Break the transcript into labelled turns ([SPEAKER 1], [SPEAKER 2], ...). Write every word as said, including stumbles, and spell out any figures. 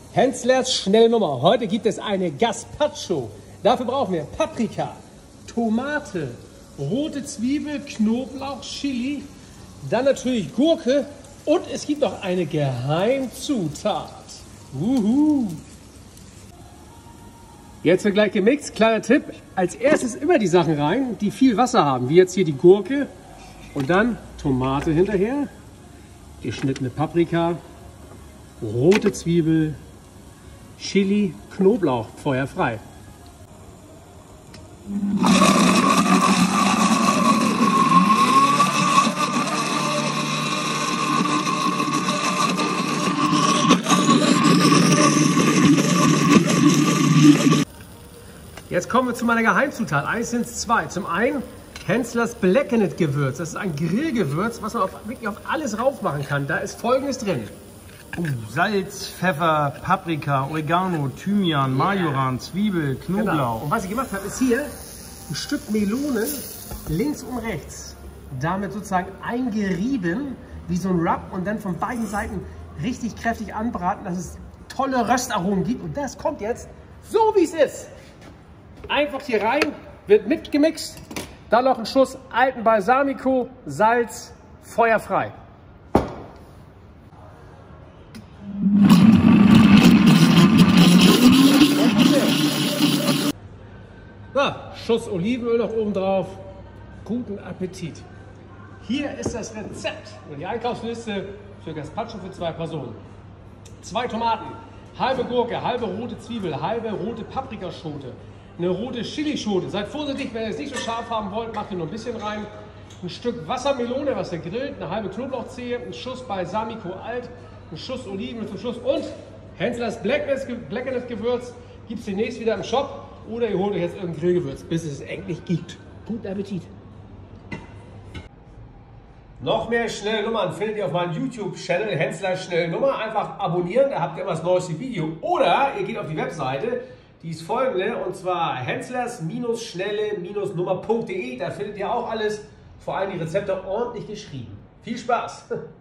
[SPEAKER 1] Henslers Schnellnummer. Heute gibt es eine Gazpacho. Dafür brauchen wir Paprika, Tomate, rote Zwiebel, Knoblauch, Chili, dann natürlich Gurke und es gibt noch eine Geheimzutat. Uhu. Jetzt wird gleich gemixt. Kleiner Tipp, als erstes immer die Sachen rein, die viel Wasser haben, wie jetzt hier die Gurke und dann Tomate hinterher, geschnittene Paprika, rote Zwiebel, Chili, Knoblauch, feuerfrei. Jetzt kommen wir zu meiner Geheimzutat. Eins sind zwei. Zum einen Henslers Blackened Gewürz. Das ist ein Grillgewürz, was man auf, wirklich auf alles rauf machen kann. Da ist Folgendes drin.
[SPEAKER 2] Uh, Salz, Pfeffer, Paprika, Oregano, Thymian, Majoran, Zwiebel, Knoblauch.
[SPEAKER 1] Genau. Und was ich gemacht habe, ist hier ein Stück Melone links und rechts. Damit sozusagen eingerieben, wie so ein Rub und dann von beiden Seiten richtig kräftig anbraten, dass es tolle Röstaromen gibt. Und das kommt jetzt so, wie es ist. Einfach hier rein, wird mitgemixt. Dann noch ein Schuss alten Balsamico, Salz, feuerfrei. So, Schuss Olivenöl noch oben drauf. Guten Appetit. Hier ist das Rezept und die Einkaufsliste für Gazpacho für zwei Personen. Zwei Tomaten, halbe Gurke, halbe rote Zwiebel, halbe rote Paprikaschote, eine rote Chilischote. Seid vorsichtig, wenn ihr es nicht so scharf haben wollt, macht ihr nur ein bisschen rein. Ein Stück Wassermelone, was ihr grillt, eine halbe Knoblauchzehe, ein Schuss Balsamico alt, ein Schuss Olivenöl zum Schluss und Henslers Blackened Gewürz gibt es demnächst wieder im Shop oder ihr holt euch jetzt irgendein Grillgewürz, bis es es endlich gibt. Guten Appetit! Noch mehr schnelle Nummern findet ihr auf meinem YouTube-Channel Hensler Schnelle Nummer. Einfach abonnieren, da habt ihr immer das neueste Video. Oder ihr geht auf die Webseite, die ist folgende, und zwar henslers-schnelle-nummer punkt de. Da findet ihr auch alles, vor allem die Rezepte ordentlich geschrieben. Viel Spaß!